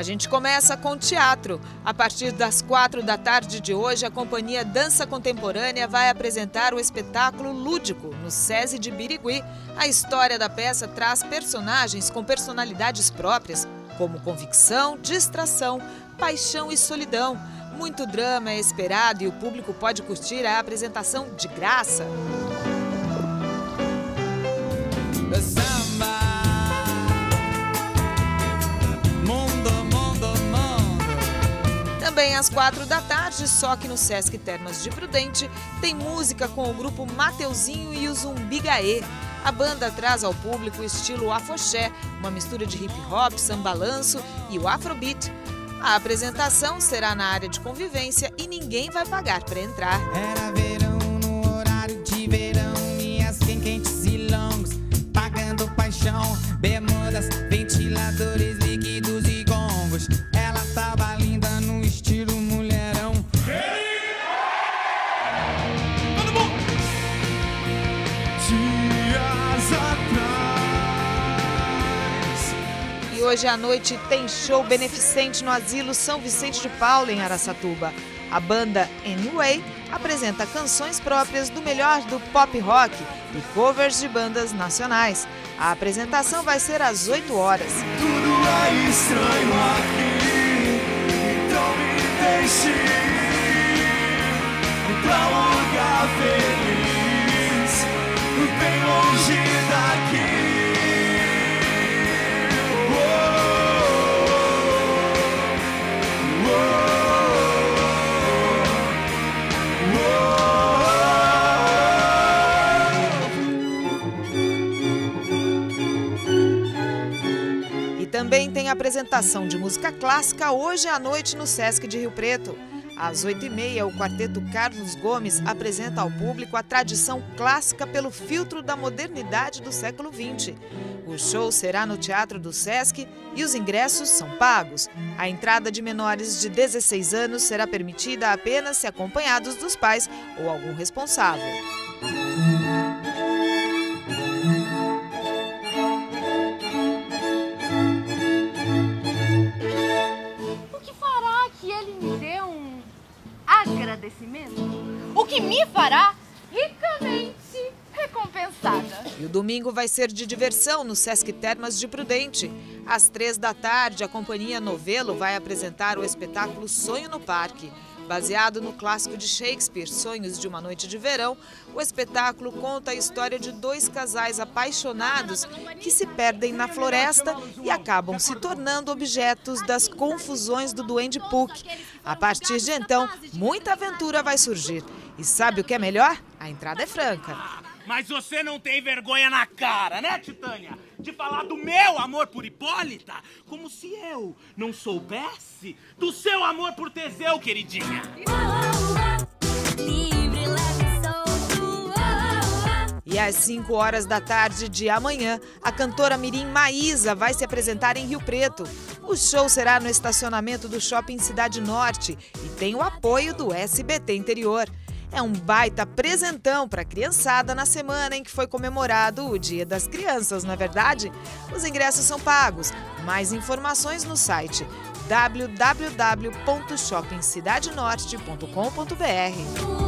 A gente começa com teatro. A partir das 4 da tarde de hoje, a companhia Dança Contemporânea vai apresentar o espetáculo Lúdico, no SESI de Birigui. A história da peça traz personagens com personalidades próprias, como convicção, distração, paixão e solidão. Muito drama é esperado e o público pode curtir a apresentação de graça. Também às 4 da tarde, só que no Sesc Termas de Prudente, tem música com o grupo Mateuzinho e o Zumbigaê. A banda traz ao público o estilo afoxé, uma mistura de hip hop, sambalanço e o afrobeat. A apresentação será na área de convivência e ninguém vai pagar para entrar. Era verão no horário de verão, minhas quentes e longos, pagando paixão, bermudas, ventiladores líquidos e gongos. Ela tava linda no estilo mulherão. Todo mundo! Dias atrás. E hoje à noite tem show beneficente no Asilo São Vicente de Paulo, em Araçatuba. A banda Anyway apresenta canções próprias do melhor do pop rock e covers de bandas nacionais. A apresentação vai ser às 8 horas. Tudo é estranho aqui, então me deixe ir pra um lugar feliz, bem longe daqui. Também tem apresentação de música clássica hoje à noite no Sesc de Rio Preto. Às 8h30, o quarteto Carlos Gomes apresenta ao público a tradição clássica pelo filtro da modernidade do século XX. O show será no Teatro do Sesc e os ingressos são pagos. A entrada de menores de 16 anos será permitida apenas se acompanhados dos pais ou algum responsável. Agradecimento, o que me fará ricamente recompensada. E o domingo vai ser de diversão no Sesc Termas de Prudente. Às 3 da tarde, a companhia Novelo vai apresentar o espetáculo Sonho no Parque. Baseado no clássico de Shakespeare, Sonhos de uma Noite de Verão, o espetáculo conta a história de 2 casais apaixonados que se perdem na floresta e acabam se tornando objetos das confusões do Duende Puck. A partir de então, muita aventura vai surgir. E sabe o que é melhor? A entrada é franca. Mas você não tem vergonha na cara, né, Titânia? De falar do meu amor por Hipólita, como se eu não soubesse do seu amor por Teseu, queridinha. E às 5 horas da tarde de amanhã, a cantora mirim Maísa vai se apresentar em Rio Preto. O show será no estacionamento do Shopping Cidade Norte e tem o apoio do SBT Interior. É um baita presentão para a criançada na semana em que foi comemorado o Dia das Crianças, não é verdade? Os ingressos são pagos. Mais informações no site www.shoppingcidadenorte.com.br.